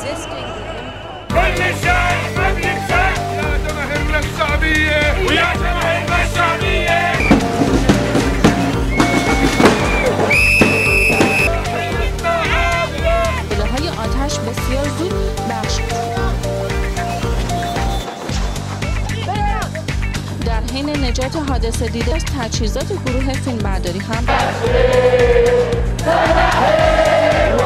resisting the های آتش بسیار زود بخش در حین نجات حادثه دیده از تجهیزات گروه فیلمبرداری هم